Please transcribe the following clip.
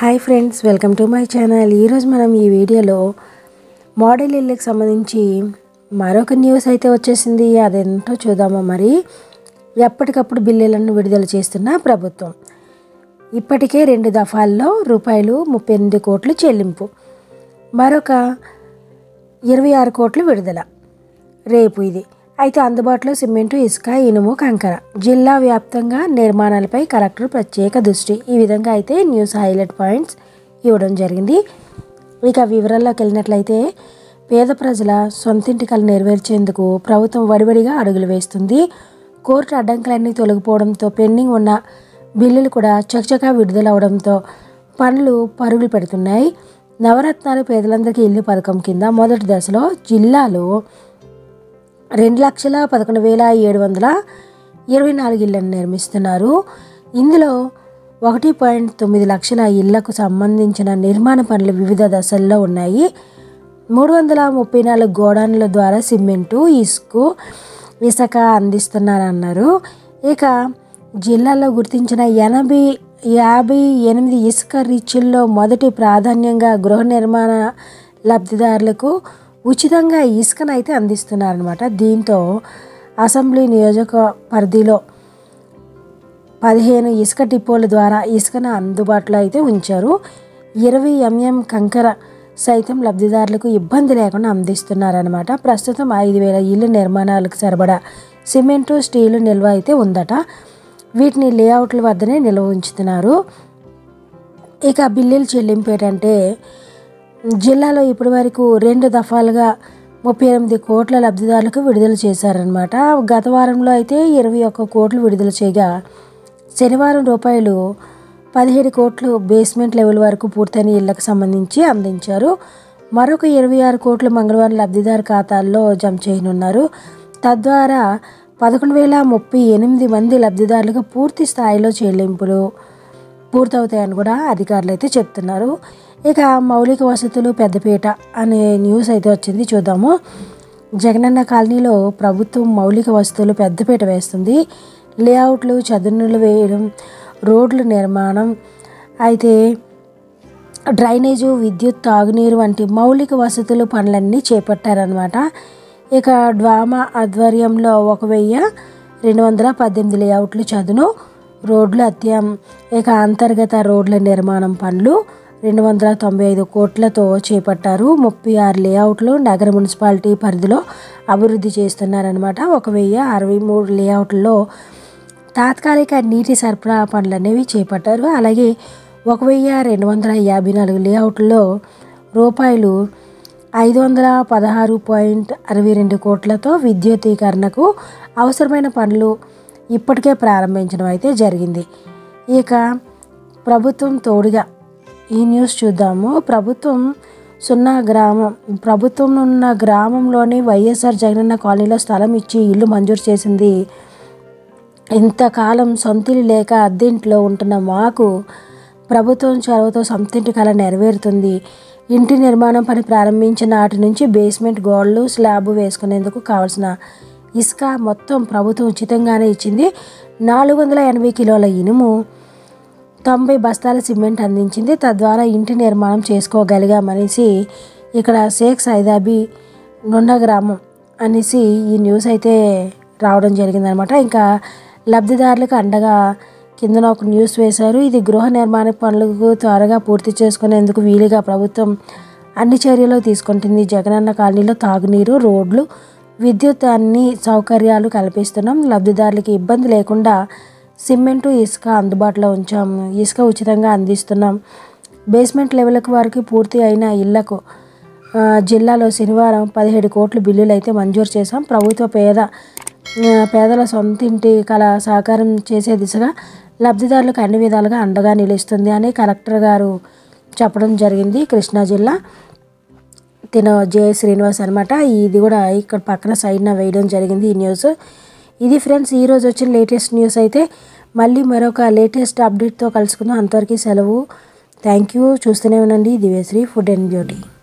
Hi friends, welcome to my channel. ఈరోజు మనం ఈ వీడియోలో మోడల్ ఇళ్ళకి సంబంధించి మరొక న్యూస్ అయితే వచ్చేసింది. అదేంటో చూద్దామా. మరి ఎప్పటికప్పుడు బిల్లులను విడుదల చేస్తున్న ప్రభుత్వం ఇప్పటికే 2 దఫాల్లో రూపాయలు 38 కోట్లు చెల్లింపు, మరొక 26 కోట్లు విడుదల రేపు. ఇది అయితే అందుబాటులో సిమెంటు, ఇసుక, ఇనుము, కంకర. జిల్లా వ్యాప్తంగా నిర్మాణాలపై కలెక్టర్ ప్రత్యేక దృష్టి. ఈ విధంగా అయితే న్యూస్ హైలైట్ పాయింట్స్ ఇవ్వడం జరిగింది. ఇక వివరాల్లోకి వెళ్ళినట్లయితే, పేద ప్రజల సొంతింటి కల నెరవేర్చేందుకు ప్రభుత్వం వడివడిగా అడుగులు వేస్తుంది. కోర్టు అడ్డంకులన్నీ తొలగిపోవడంతో పెండింగ్ ఉన్న బిల్లులు కూడా చకచకా విడుదలవడంతో పనులు పరుగులు పెడుతున్నాయి. నవరత్నాలు పేదలందరికీ ఇల్లు పథకం కింద మొదటి దశలో జిల్లాలో 2,11,724 ఇళ్లను నిర్మిస్తున్నారు. ఇందులో 1.9 లక్షల ఇళ్లకు సంబంధించిన నిర్మాణ పనులు వివిధ దశల్లో ఉన్నాయి. 334 గోడౌన్ల ద్వారా సిమెంటు, ఇసుక అందిస్తున్నారన్నారు. ఇక జిల్లాలో గుర్తించిన 58 ఇసుక రీచ్ల్లో మొదటి ప్రాధాన్యంగా గృహ నిర్మాణ లబ్ధిదారులకు ఉచితంగా ఇసుకను అయితే అందిస్తున్నారనమాట. దీంతో అసెంబ్లీ నియోజక పరిధిలో 15 ఇసుక డిపోల ద్వారా ఇసుకను అందుబాటులో అయితే ఉంచారు. 20 mm కంకర సైతం లబ్ధిదారులకు ఇబ్బంది లేకుండా అందిస్తున్నారనమాట. ప్రస్తుతం 5,000 ఇళ్ల నిర్మాణాలకు సరిపడా సిమెంటు, స్టీలు నిల్వ అయితే ఉందట. వీటిని లేఅవుట్ల వద్దనే నిల్వ ఉంచుతున్నారు. ఇక బిల్లులు చెల్లింపు ఏంటంటే, జిల్లాలో ఇప్పటి వరకు 2 దఫాలుగా 38 కోట్ల లబ్ధిదారులకు విడుదల చేశారనమాట. గత వారంలో అయితే 21 కోట్లు విడుదల చేయగా, శనివారం రూపాయలు 17 కోట్లు బేస్మెంట్ లెవెల్ వరకు పూర్తయిన ఇళ్లకు సంబంధించి అందించారు. మరొక 26 కోట్లు మంగళవారం లబ్ధిదారు ఖాతాల్లో జమ చేయనున్నారు. తద్వారా 11,038 మంది లబ్ధిదారులకు పూర్తి స్థాయిలో చెల్లింపులు పూర్తవుతాయని కూడా అధికారులు అయితే చెప్తున్నారు. ఇక మౌలిక వసతులు పెద్దపీట అనే న్యూస్ అయితే వచ్చింది, చూద్దాము. జగనన్న కాలనీలో ప్రభుత్వం మౌలిక వసతులు పెద్దపీట వేస్తుంది. లేఅవుట్లు, చదునులు వేయడం, రోడ్ల నిర్మాణం, అయితే డ్రైనేజు, విద్యుత్, తాగునీరు వంటి మౌలిక వసతులు పనులన్నీ చేపట్టారనమాట. ఇక డ్వామా ఆధ్వర్యంలో 1,218 లేఅవుట్లు, చదును, రోడ్లు, ఇక అంతర్గత రోడ్ల నిర్మాణం పనులు 295 కోట్లతో చేపట్టారు. 36 లేఅవుట్లు నగర మున్సిపాలిటీ పరిధిలో అభివృద్ధి చేస్తున్నారనమాట. 1,063 లేఅవుట్లో తాత్కాలిక నీటి సరఫరా పనులు అనేవి చేపట్టారు. అలాగే 1,254 లేఅవుట్లో రూపాయలు 516.62 కోట్లతో విద్యుదీకరణకు అవసరమైన పనులు ఇప్పటికే ప్రారంభించడం అయితే జరిగింది. ఇక ప్రభుత్వం తోడుగా ఈ న్యూస్ చూద్దాము. ప్రభుత్వం ఉన్న గ్రామంలోని వైఎస్ఆర్ జగనన్న కాలనీలో స్థలం ఇచ్చి ఇల్లు మంజూరు చేసింది. ఇంతకాలం సొంతిల్లు లేక అద్దెంట్లో ఉంటున్న మాకు ప్రభుత్వం చొరవతో సొంతింటి కల నెరవేరుతుంది. ఇంటి నిర్మాణం పని ప్రారంభించిన నాటి నుంచి బేస్మెంట్, గోడలు, స్లాబ్ వేసుకునేందుకు కావాల్సిన ఇసుక మొత్తం ప్రభుత్వం ఉచితంగానే ఇచ్చింది. 480 కిలోల ఇనుము, 90 బస్తాల సిమెంట్ అందించింది. తద్వారా ఇంటి నిర్మాణం చేసుకోగలిగామనేసి ఇక్కడ షేక్ సైదాబీ నున్న గ్రామం అనేసి ఈ న్యూస్ అయితే రావడం జరిగిందనమాట. ఇంకా లబ్ధిదారులకు అండగా కిందన ఒక న్యూస్ వేశారు. ఇది గృహ నిర్మాణ పనులకు త్వరగా పూర్తి చేసుకునేందుకు వీలుగా ప్రభుత్వం అన్ని చర్యలు తీసుకుంటుంది. జగనన్న కాలనీలో తాగునీరు, రోడ్లు, విద్యుత్ అన్ని సౌకర్యాలు కల్పిస్తున్నాం. లబ్ధిదారులకి ఇబ్బంది లేకుండా సిమెంటు, ఇసుక అందుబాటులో ఉంచాము. ఇసుక ఉచితంగా అందిస్తున్నాం. బేస్మెంట్ లెవెల్కి వరకు పూర్తి అయిన ఇళ్లకు జిల్లాలో శనివారం 17 కోట్ల బిల్లులు అయితే మంజూరు చేశాం. ప్రభుత్వ పేదల సొంతింటి కల సాకారం చేసే దిశగా లబ్ధిదారులకు అన్ని విధాలుగా అండగా నిలుస్తుంది అని కలెక్టర్ గారు చెప్పడం జరిగింది. కృష్ణా జిల్లా జె శ్రీనివాస్ అనమాట. ఇది కూడా ఇక్కడ పక్కన సైడ్న వేయడం జరిగింది ఈ న్యూస్. ఇది ఫ్రెండ్స్ ఈరోజు వచ్చిన లేటెస్ట్ న్యూస్. అయితే మళ్ళీ మరొక లేటెస్ట్ అప్డేట్తో కలుసుకుందాం. అంతవరకు సెలవు. Thank you. చూస్తూనే ఉండండి దివ్యశ్రీ ఫుడ్ అండ్ బ్యూటీ.